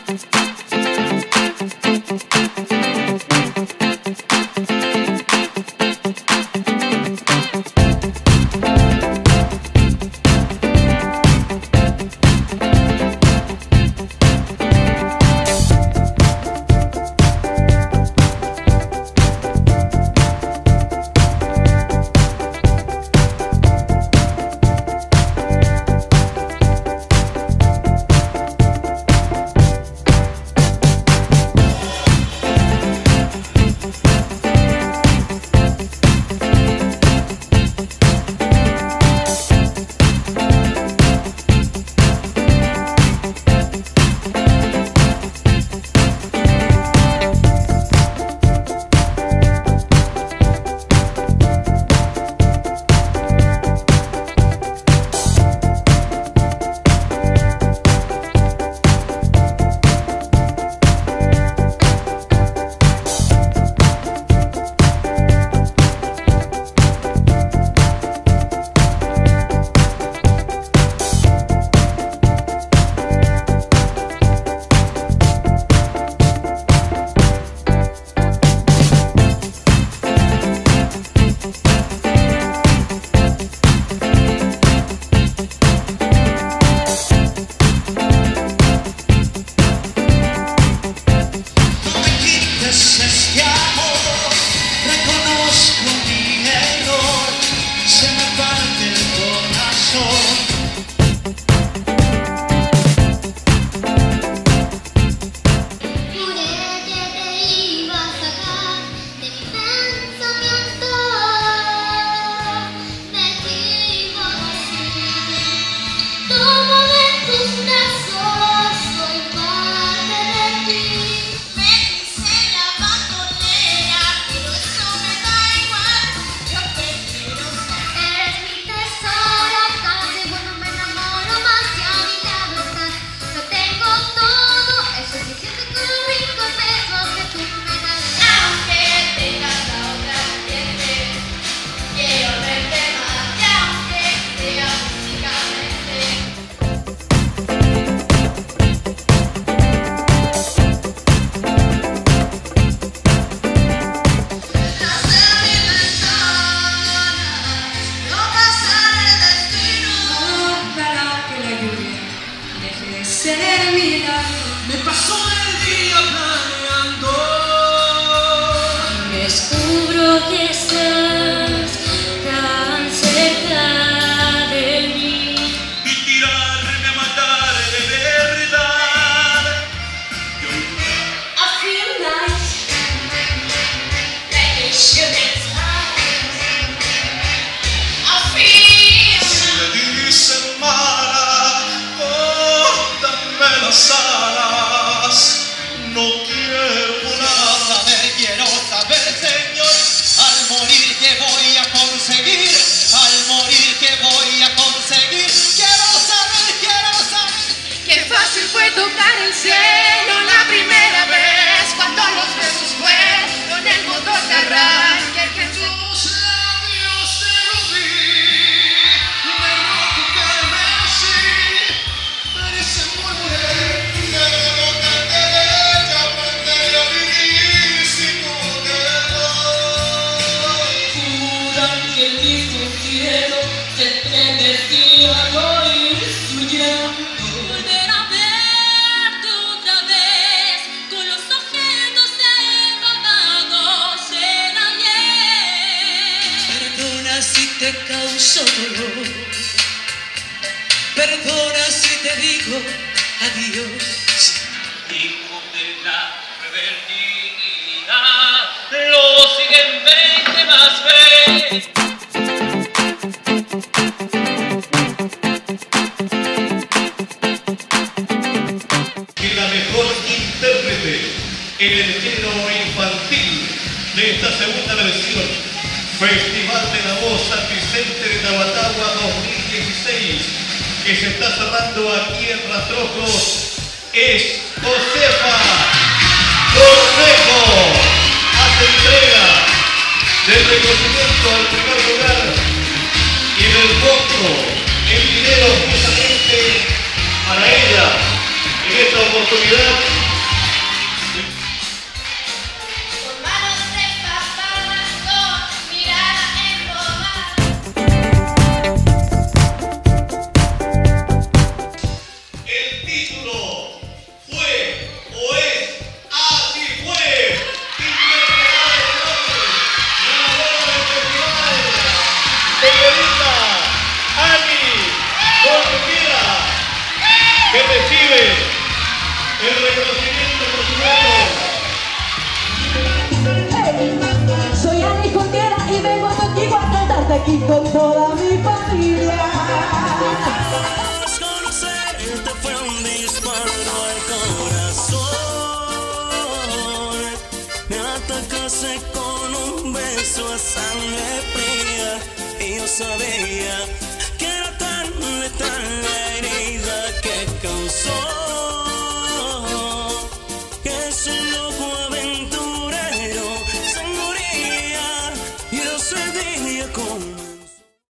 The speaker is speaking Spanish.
Me pasó el día planeando. Descubro que estás tan cerca de mí Y tirarme a matar de verdad. I feel like shooting stars. I feel Si le dicen mala, córtame las alas. No quiero volar. Quiero saber, Señor, al morir que voy a conseguir, al morir que voy a conseguir. Quiero saber Qué fácil fue tocar el cielo la primera vez, cuando los besos fueron el motor que arranca el que Tus labios te lo vi, me rojo carmesí, parecen volver. Debo tener que aprender a vivir sin tu querer. Juran que el mismo cielo se estremecía al oír su llanto. Volver a verte otra vez con los objetos apagados en ayer. Perdona si te causo dolor, perdona si te digo adiós. Hijo de la rebeldía, lo siguen 20 más veces. Que la mejor intérprete en el género infantil de esta segunda versión, Festival de la Voz San Vicente de Tabatagua 2016, que se está cerrando aquí en Rastrojos, es Josefa Cornejo. Hace entrega del reconocimiento al primer lugar y del fondo en dinero justamente para ella en esta oportunidad. y con toda mi familia. Conocerte fue un disparo al corazón. Me atacaste con un beso a sangre fría y yo sabía que era tan letal la herida que causó que se lo